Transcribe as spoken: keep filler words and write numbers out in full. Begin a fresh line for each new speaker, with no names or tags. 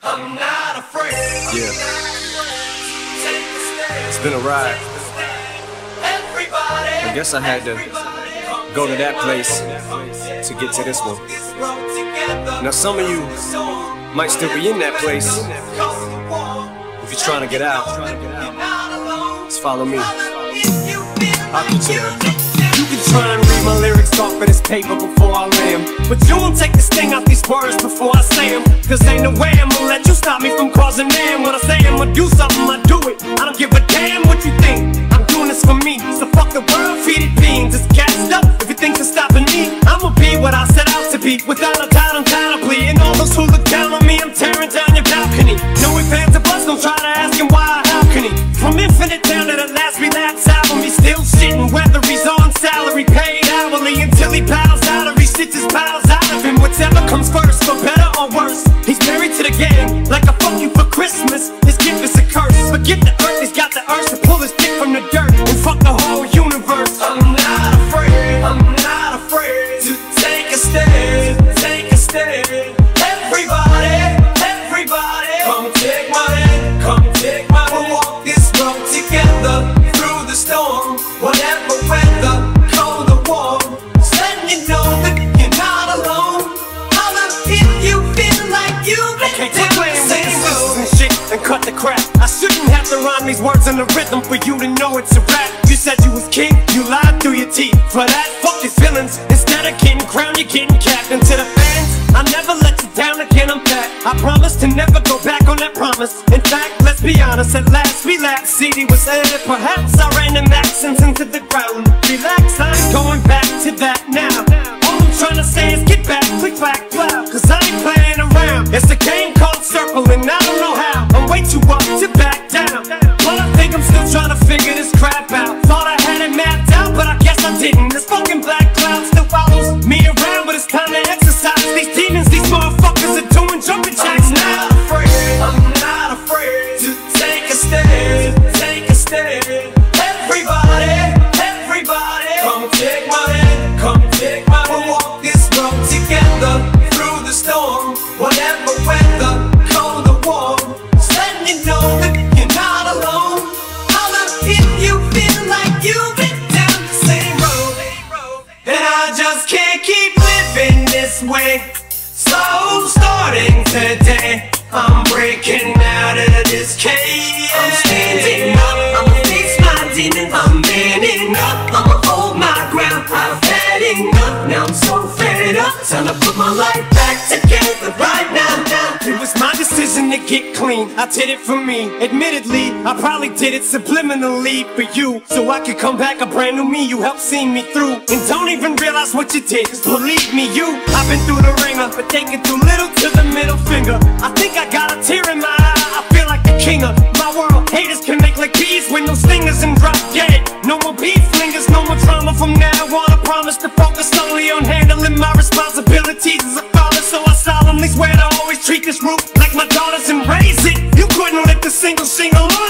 I'm not afraid.
Yeah. It's been a ride. I guess I had to go to that place to get to this one. Now some of you might still be in that place. If you're trying to get out, just follow me. I'll get you there. You can try and read my lyrics off of this paper before I lay 'em, but you won't take the sting out these words before I say 'em. Cause ain't no way I'm gonna let you stop me from causing man. When I say I'm gonna do something, I do it. I don't give a damn what you think. I'm doing this for me, so fuck the world, feed it beans. It's gassed up, if you think you're stopping me, I'ma be what I set out to be. Without a doubt, undoubtedly. And all those who look down on me, I'm tearing down your balcony. No ifs, ands, or buts, don't try to ask him why or how can he. From Infinite down to the last relapse album, he's still shitting whether he's on salary, paid hourly, until he bows out or he stitches piles out of him. Whatever comes first, for better or worse, he's married to the game, like a fuck you for Christmas. His gift is a curse. Forget the earth, he's got the urge to pull his dick from the dirt and fuck the whole universe. I'm not afraid, I'm not afraid to take a stand, take a stand. Everybody, everybody, come take my hand, come take my hand. We'll walk this road together through the storm, whatever weather, cold or warm. Just letting you know that you're not alone. Holla if you feel like you've been okay, down the same road and shit and cut the crap. I shouldn't have to rhyme these words in the rhythm for you to know it's a rap. You said you was king, you lied through your teeth. For that, fuck your feelings. Instead of getting crowned, you're getting capped. And to the fans, I never let you down again, I'm back. I promise to never go back on that promise. In fact, let's be honest, at last we laughed. C D was aired, perhaps I ran them accents into the ground. Relax, I ain't going back to that now. All I'm trying to say is get back, click, clack, plow. Cause I ain't playing around. It's a game called Circle and I don't know how. I'm way too up to back down. But I think I'm still trying to figure this crap out. Thought I had it mapped out, but I guess I didn't. This fucking black cloud still follows me around, but it's time to exercise. These demons, these motherfuckers are doing jumping jacks now. I'm not afraid, I'm not afraid to take a stand, take a stand. Everybody, everybody, come take my hand, come take my hand. We'll walk this road together through the storm, whatever weather, cold or warm. Just letting you know that you're not alone. Holla if you feel like you've been down the same road. And I just can't keep living this way. So starting today, I'm breaking out of this cage. I'm standing up, I'ma face my demons. I'm manning up, I'ma hold my ground. I've had enough, now I'm so fed up. Time to put my life back together right now, now. It was my decision to get clean, I did it for me. Admittedly, I probably did it subliminally for you, so I could come back a brand new me. You helped see me through, and don't even realize what you did. Cause believe me, you, I've been through the ringer, but taking too little to the middle finger. I think I got a tear in my eye, I feel like the king of my world. Haters can make like bees with no stingers and drop dead. No more beef flingers, no more drama from now on. I promise to focus solely on handling my responsibilities as a father. So I solemnly swear to always treat this roof like my daughters and raise it. You couldn't lift a single single